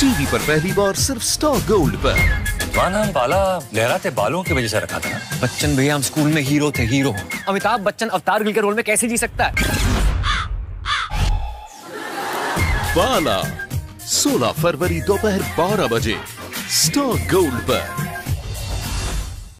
TV पर पहली बार सिर्फ स्टार गोल्ड पर। नाम बाला लहराते बालों की वजह से रखा था। बच्चन भैया हम स्कूल में हीरो थे, हीरो। अमिताभ बच्चन अवतार गिल के रोल में कैसे जी सकता है? बाला 16 फरवरी दोपहर 12 बजे स्टार गोल्ड पर।